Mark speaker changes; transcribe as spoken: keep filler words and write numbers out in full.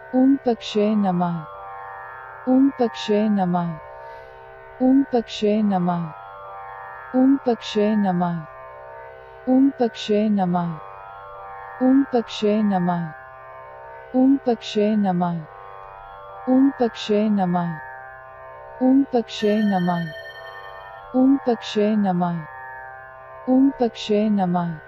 Speaker 1: ओम पक्षे नमः। ओम पक्षे नमः। ओम पक्षे नमः। ओम पक्षे नमः। ओम पक्षे नमः। ओम पक्षे नमः। ओम पक्षे नमः। ओम पक्षे नमः। ओम पक्षे नमः। ओम पक्षे नमः। ओम पक्षे नमः।